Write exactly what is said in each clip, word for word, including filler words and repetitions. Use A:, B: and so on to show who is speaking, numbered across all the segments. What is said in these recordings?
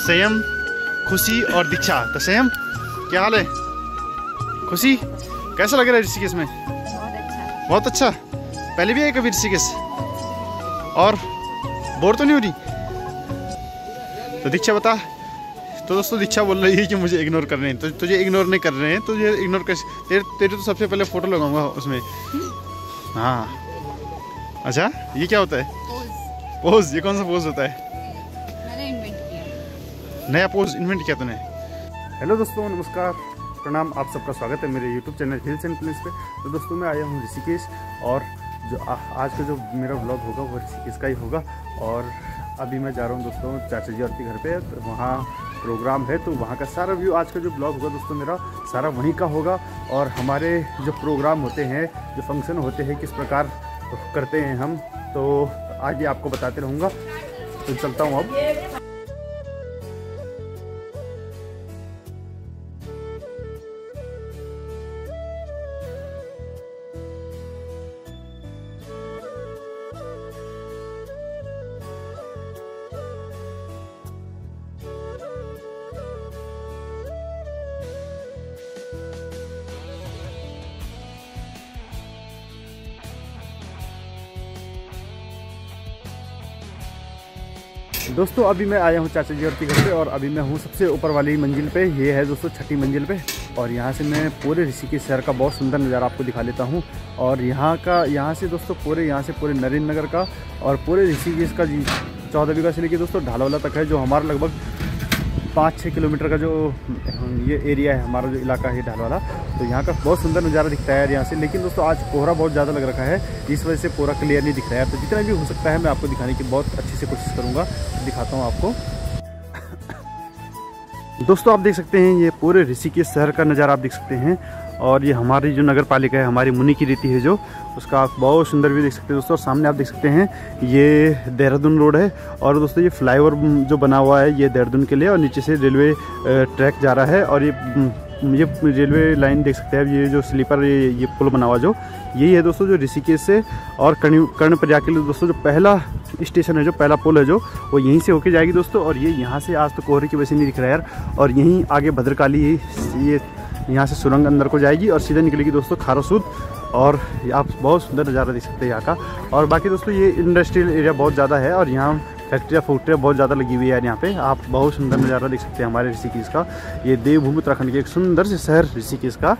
A: संयम, खुशी और दीक्षा। तो संयम, क्या हाल है? खुशी, कैसा लग रहा है ऋषिकेश में?
B: बहुत अच्छा।
A: बहुत अच्छा। पहले भी आए कभी ऋषिकेश? और बोर तो नहीं हो रही? तो दीक्षा बता। तो दोस्तों दीक्षा बोल रही है कि मुझे इग्नोर कर रहे हैं। तो तुझे इग्नोर नहीं कर रहे हैं, तुझे इग्नोर कर तेरे तेरे तो सबसे पहले फोटो लगाऊंगा उसमें। हाँ अच्छा, ये क्या होता है?
B: पोज।
A: पोज? ये कौन सा पोज होता है?
B: मैंने इन्वेंट किया।
A: नया पोज इन्वेंट किया तूने? हेलो दोस्तों, नमस्कार, प्रणाम, आप सबका स्वागत है मेरे YouTube channel hills and place पे। तो दोस्तों मैं आया हूँ ऋषिकेश, और जो आ, आज का जो मेरा व्लॉग होगा वो ऋषिकेश का ही होगा। और अभी मैं जा रहा हूँ दोस्तों चाचा जी और के घर पे, तो वहाँ प्रोग्राम है, तो वहाँ का सारा व्यू आज का जो ब्लॉग होगा दोस्तों मेरा सारा वहीं का होगा। और हमारे जो प्रोग्राम होते हैं, जो फंक्शन होते हैं, किस प्रकार करते हैं हम, तो आगे आपको बताते रहूँगा। तो चलता हूँ अब। दोस्तों अभी मैं आया हूँ चाचा जी और के घर पे, और अभी मैं हूँ सबसे ऊपर वाली मंजिल पे। ये है दोस्तों छठी मंजिल पे, और यहाँ से मैं पूरे ऋषिकेश शहर का बहुत सुंदर नज़ारा आपको दिखा लेता हूँ। और यहाँ का यहाँ से दोस्तों पूरे यहाँ से पूरे नरेंद्र नगर का और पूरे ऋषिकेश का जी चौदह बीघा से लेकर दोस्तों ढालवाला तक है, जो हमारा लगभग पाँच छः किलोमीटर का जो ये एरिया है, हमारा जो इलाका है ढालवाला। तो यहाँ का बहुत सुंदर नज़ारा दिखता है यार यहाँ से। लेकिन दोस्तों आज कोहरा बहुत ज़्यादा लग रखा है, इस वजह से पूरा क्लियर नहीं दिख रहा है। तो जितना भी हो सकता है मैं आपको दिखाने की बहुत अच्छी से कोशिश करूँगा, दिखाता हूँ आपको। दोस्तों आप देख सकते हैं ये पूरे ऋषिकेश शहर का नज़ारा आप देख सकते हैं। और ये हमारी जो नगर पालिका है, हमारी मुनि की रीति है जो, उसका आप बहुत सुंदर व्यू देख सकते हैं दोस्तों। और सामने आप देख सकते हैं ये देहरादून रोड है, और दोस्तों ये फ्लाईओवर जो बना हुआ है ये देहरादून के लिए, और नीचे से रेलवे ट्रैक जा रहा है। और ये ये रेलवे लाइन देख सकते हैं, ये जो स्लीपर ये, ये पुल बना हुआ जो यही है दोस्तों, जो ऋषिकेश से और कर्ण कर्णप्रयाग के लिए दोस्तों जो पहला स्टेशन है, जो पहला पुल है जो, वो यहीं से होके जाएगी दोस्तों। और ये यहाँ से आज तो कोहरे की वजह से नहीं दिख रहा है यार। और यहीं आगे भद्रकाली ये यहाँ से सुरंग अंदर को जाएगी और सीधा निकलेगी दोस्तों खारसूद। और आप बहुत सुंदर नज़ारा देख सकते हैं यहाँ का। और बाकी दोस्तों ये इंडस्ट्रियल एरिया बहुत ज़्यादा है, और यहाँ फैक्ट्रियाँ फैक्ट्रियाँ बहुत ज़्यादा लगी हुई है यार यहाँ पे। आप बहुत सुंदर नज़ारा देख सकते हैं हमारे ऋषिकेश का। ये देवभूमि उत्तराखंड के एक सुंदर से शहर ऋषिकेश का।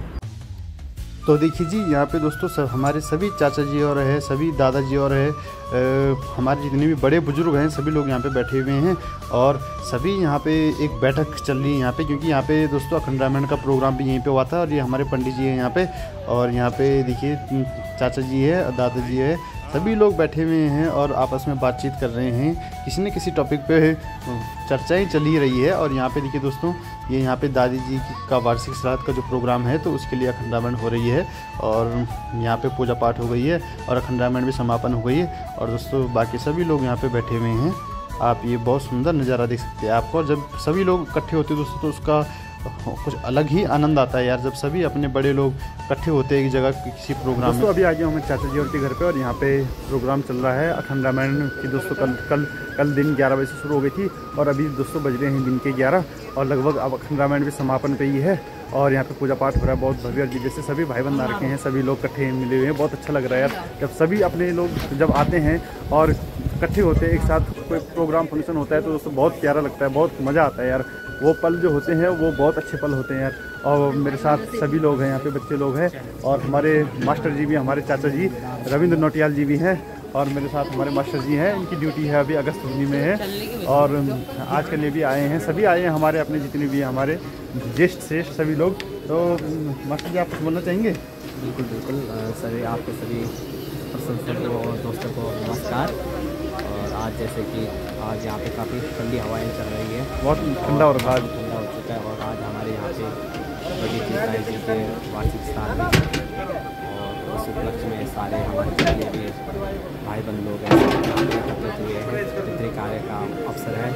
A: तो देखिए जी यहाँ पे दोस्तों सब हमारे सभी चाचा जी और है, सभी दादाजी और है, आ, हमारे जितने भी बड़े बुजुर्ग हैं सभी लोग यहाँ पे बैठे हुए हैं। और सभी यहाँ पे एक बैठक चल रही है यहाँ पे, क्योंकि यहाँ पे दोस्तों अखंड रामायण का प्रोग्राम भी यहीं पे हुआ था। और ये हमारे पंडित जी हैं यहाँ पे, और यहाँ पे देखिए चाचा जी है, दादाजी है, सभी लोग बैठे हुए हैं और आपस में बातचीत कर रहे हैं। किसी न किसी टॉपिक पे चर्चाएं चल ही रही है। और यहाँ पे देखिए दोस्तों ये यहाँ पे दादी जी का वार्षिक श्राद्ध का जो प्रोग्राम है, तो उसके लिए अखंड रामायण हो रही है, और यहाँ पे पूजा पाठ हो गई है, और अखंड रामायण भी समापन हो गई है। और दोस्तों बाकी सभी लोग यहाँ पे बैठे हुए हैं। आप ये बहुत सुंदर नज़ारा देख सकते हैं आपको। जब सभी लोग इकट्ठे होते हैं दोस्तों तो उसका कुछ अलग ही आनंद आता है यार, जब सभी अपने बड़े लोग इकट्ठे होते हैं एक जगह किसी प्रोग्राम में। दोस्तों अभी आ गया हूँ मैं चाचा जी और के घर पे, और यहाँ पे प्रोग्राम चल रहा है अखंड रामायण की दोस्तों। कल कल कल दिन ग्यारह बजे से शुरू हो गई थी, और अभी दोस्तों बज रहे हैं दिन के ग्यारह, और लगभग अब अखंड रामायण भी समापन पे ही है। और यहाँ पे पूजा पाठ हो रहा है बहुत भव्य जी, जैसे सभी भाई बंद आ रखे हैं, सभी लोग इकट्ठे मिले हुए हैं। बहुत अच्छा लग रहा है यार, जब सभी अपने लोग जब आते हैं और इकट्ठे होते हैं एक साथ, कोई प्रोग्राम फंक्शन होता है, तो दोस्तों बहुत प्यारा लगता है, बहुत मज़ा आता है यार। वो पल जो होते हैं वो बहुत अच्छे पल होते हैं यार। और मेरे साथ सभी लोग हैं यहाँ पे, बच्चे लोग हैं, और हमारे मास्टर जी भी, हमारे चाचा जी रविंद्र नौटियाल जी भी हैं, और मेरे साथ हमारे मास्टर जी हैं, इनकी ड्यूटी है अभी अगस्त महीने में है। और आज के लिए भी आए हैं, सभी आए हैं हमारे अपने जितने भी हमारे ज्येष्ठ श्रेष्ठ सभी लोग। तो मास्टर जी आप कुछ बोलना चाहेंगे?
C: बिल्कुल बिल्कुल सर, आपके सभी प्रशंसकों और दोस्तों को नमस्कार। और आज जैसे कि आज यहाँ पे काफ़ी ठंडी हवाएं चल रही है,
A: बहुत ठंडा हो रहा है,
C: ठंडा हो चुका है। और आज हमारे यहाँ पे बड़ी जी जी के वार्षिक श्राद्ध है, और उस उपलक्ष्य में सारे हमारे जितने भी भाई बंद लोग हैं एकत्रित हुए हैं। पितृ कार्य का अवसर है,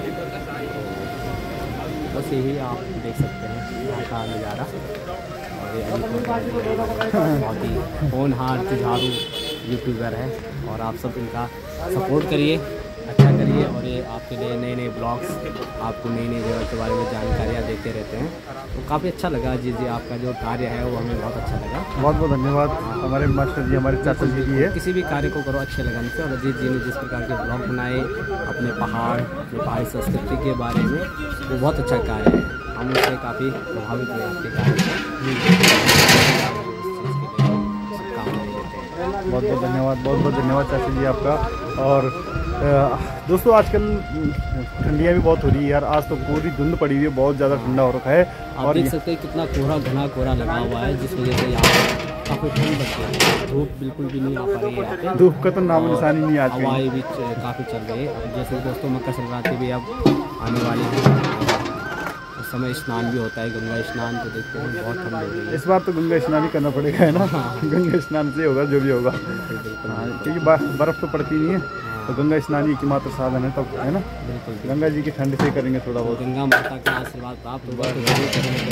C: तो बस यही आप देख सकते हैं यहाँ का नज़ारा। और ये बहुत ही होनहार जुझारू यूट्यूबर है, और आप सब इनका सपोर्ट करिए। अच्छा करिए और ये आपके लिए नए नए ब्लॉग्स, आपको नई नई जगह के बारे में जानकारियाँ देते रहते हैं। तो काफ़ी अच्छा लगा अजीत जी, आपका जो कार्य है वो हमें बहुत अच्छा लगा।
A: बहुत बहुत धन्यवाद। हमारे मास्टर जी, हमारे चाचा जी भी है।
C: किसी भी कार्य को करो अच्छे लगन से, और अजीत जी ने जिस प्रकार के ब्लॉग बनाए अपने पहाड़, अपनी पहाड़ी संस्कृति के बारे में, वो बहुत अच्छा कार्य है। हम उससे काफ़ी प्रभावित हुए आपके कार्य से।
A: बहुत बहुत धन्यवाद, बहुत बहुत धन्यवाद चाचा जी आपका। और आ, दोस्तों आजकल ठंडियाँ भी बहुत हो रही है यार। आज तो पूरी धुंध पड़ी हुई है, बहुत ज़्यादा ठंडा हो रखा है।
C: आप देख सकते हैं कितना कोहरा, घना कोहरा लगा हुआ है, जिस वजह से यहाँ काफ़ी ठंड लगती है। धूप बिल्कुल भी नहीं आ पा रही है यहाँ पे।
A: धूप का तो नाम निशान ही नहीं आज।
C: हवाएं भी काफ़ी चल रही है। जैसे दोस्तों मकर संक्रांति भी अब आने वाली है, उस समय स्नान भी होता है, गंगा स्नान। तो देखते हैं बहुत ठंड हो रही है
A: इस बार तो गंगा स्नान ही करना पड़ेगा है ना। गंगा स्नान से होगा जो भी होगा, क्योंकि बर्फ़ तो पड़ती नहीं है। तो गंगा स्नान ही की मात्र साधन है, तब है ना। बिल्कुल गंगा जी की ठंड से करेंगे थोड़ा बहुत।
C: गंगा माता का आशीर्वाद प्राप्त होगा तो जरूर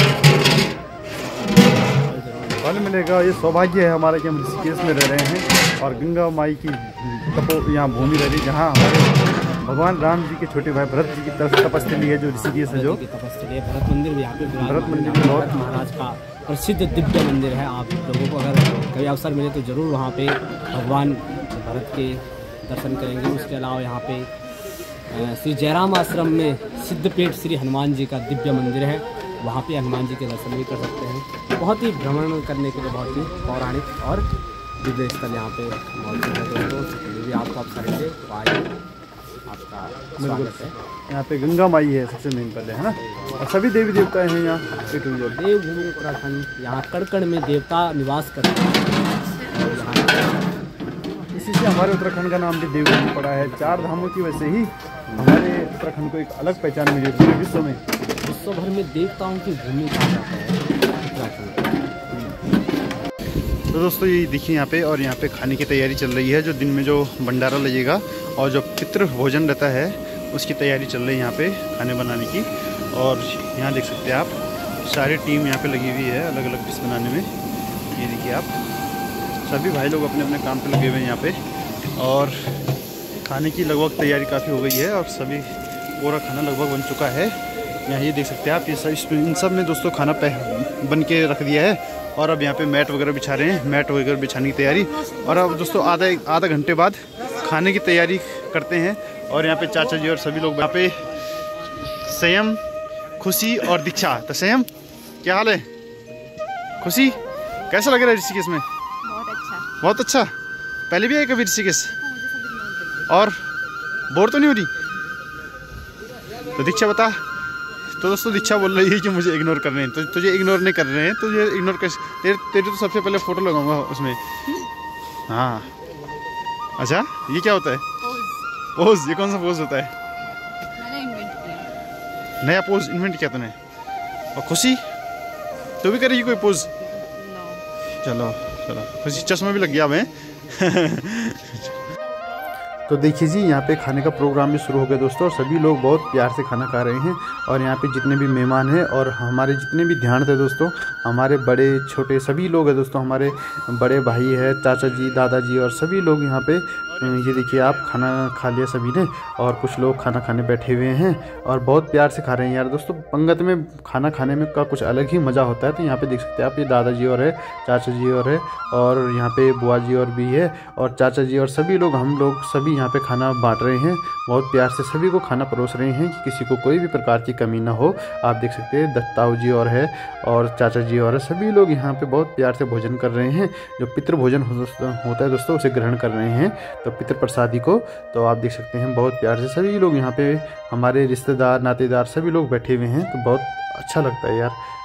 C: करेंगे,
A: फल मिलेगा। ये सौभाग्य है हमारा कि हम ऋषिकेश में रह रहे हैं और गंगा माई की तपो यहाँ भूमि रह रही है, जहाँ हमारे भगवान राम जी के छोटे भाई भरत जी की तरफ तपस्थली है, जो ऋषिकेश है। जो
C: तपस्थली है, भरत मंदिर भी यहाँ पे,
A: भरत मंदिर भी बहुत
C: महाराज का प्रसिद्ध दिव्य मंदिर है। आप लोगों को अगर कभी अवसर मिले तो ज़रूर वहाँ पे भगवान भरत के दर्शन करेंगे। उसके अलावा यहाँ पे श्री जयराम आश्रम में सिद्धपेट श्री हनुमान जी का दिव्य मंदिर है, वहाँ पे हनुमान जी के दर्शन भी कर सकते हैं। बहुत ही भ्रमण करने के लिए बहुत ही पौराणिक और दिव्य स्थल यहाँ पे मौजूद है। दोस्तों यदि आपको अवसर मिले तो आइए, आपका स्वागत है।
A: यहाँ पे गंगा माई है सबसे मेन पहले, है ना। और सभी देवी देवता हैं यहाँ।
C: देवभूमि उत्तराखंड, यहाँ कड़कड़ में देवता निवास करते हैं।
A: इसी से हमारे उत्तराखंड का नाम भी देवभूमि पड़ा है। चार धामों की वजह से ही हमारे उत्तराखंड को एक अलग पहचान मिली पूरे विश्व में।
C: विश्व भर में देवताओं की भूमि कहा जाता है उत्तराखंड।
A: तो दोस्तों ये देखिए यहाँ पे, और यहाँ पे खाने की तैयारी चल रही है। जो दिन में जो भंडारा लगेगा और जो पितृ भोजन रहता है उसकी तैयारी चल रही है यहाँ पे खाने बनाने की। और यहाँ देख सकते हैं आप, सारी टीम यहाँ पे लगी हुई है अलग अलग डिश बनाने में। ये देखिए आप, सभी भाई लोग अपने अपने काम पे लगे हुए हैं यहाँ पे। और खाने की लगभग तैयारी काफ़ी हो गई है और सभी पूरा खाना लगभग बन चुका है। यहाँ ये देख सकते हैं आप, ये सब इसमें इन सब में दोस्तों खाना बन के रख दिया है। और अब यहाँ पे मैट वगैरह बिछा रहे हैं, मैट वगैरह बिछाने की तैयारी। और अब दोस्तों आधा आधा घंटे बाद खाने की तैयारी करते हैं। और यहाँ पे चाचा जी और सभी लोग यहाँ पे, संयम, खुशी और दीक्षा। तो संयम क्या हाल है? खुशी कैसा लग रहा है ऋषिकेश में?
B: बहुत अच्छा।
A: बहुत अच्छा। पहले भी आए कभी ऋषिकेश? और बोर तो नहीं हो रही? तो दीक्षा बता। तो दोस्तों दीक्षा बोल रही है कि मुझे इग्नोर कर रहे हैं। तो तुझे इग्नोर नहीं कर रहे हैं, तुझे इग्नोर कर तेरे तेरे तो सबसे पहले फ़ोटो लगाऊंगा उसमें। हाँ अच्छा, ये क्या होता है?
B: पोज।
A: पोज? ये कौन सा पोज होता है?
B: मैंने इन्वेंट किया।
A: नया पोज इन्वेंट किया तूने? और खुशी तू भी करेगी कोई पोज?
B: नो।
A: चलो चलो, खुशी चश्मा भी लग गया हमें। तो देखिए जी, यहाँ पे खाने का प्रोग्राम भी शुरू हो गया दोस्तों, और सभी लोग बहुत प्यार से खाना खा रहे हैं। और यहाँ पे जितने भी मेहमान हैं और हमारे जितने भी ध्यान थे दोस्तों, हमारे बड़े छोटे सभी लोग हैं दोस्तों। हमारे बड़े भाई है, चाचा जी, दादाजी और सभी लोग यहाँ पे, ये देखिए आप, खाना खा लिया सभी ने। और कुछ लोग खाना खाने बैठे हुए हैं और बहुत प्यार से खा रहे हैं यार दोस्तों। पंगत में खाना खाने में का कुछ अलग ही मज़ा होता है। तो यहाँ पे देख सकते हैं आप, ये दादाजी और है, चाचा जी और है, और यहाँ पे बुआ जी और भी है, और चाचा जी और सभी लोग, हम लोग सभी यहाँ पे खाना बांट रहे हैं। बहुत प्यार से सभी को खाना परोस रहे हैं कि किसी को कोई भी प्रकार की कमी ना हो। आप देख सकते हैं दत्ताऊ जी और है, और चाचा जी और है, सभी लोग यहाँ पे बहुत प्यार से भोजन कर रहे हैं। जो पितृ भोजन होता है दोस्तों, उसे ग्रहण कर रहे हैं, तो पितृ प्रसादी को। तो आप देख सकते हैं बहुत प्यार से सभी लोग यहाँ पे, हमारे रिश्तेदार, नातेदार सभी लोग बैठे हुए हैं। तो बहुत अच्छा लगता है यार।